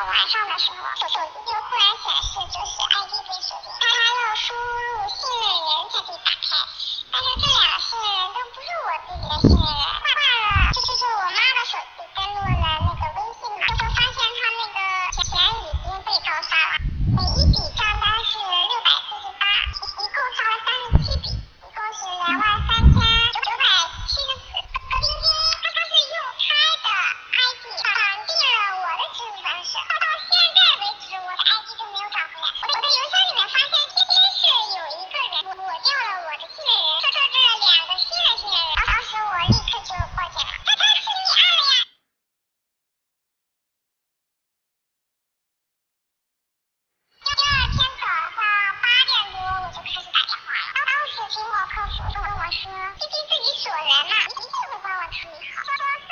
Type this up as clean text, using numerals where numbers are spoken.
晚上的时候，手机就忽然显示就是 ID 被锁定，他要输入信任人才可以打开，但是这两个信任人都不是我自己的信任人，挂了就是我妈的手机登录了那个微信嘛，就发现他那个钱已经被盗刷了，每一笔账单是648，一共刷了37笔，一共是23974。今天他是用他的 ID 绑定了我的支付方式，到现在为止我的 ID 都没有找回来。我的邮箱里面发现今天是有一个人抹掉了我的信任人，设置了2个新的信任人，当时我立刻就报警了。他是立案了呀！第二天早上8点多我就开始打电话了，当时苹果客服跟我说，毕竟自己锁人嘛，一定会帮我处理好。说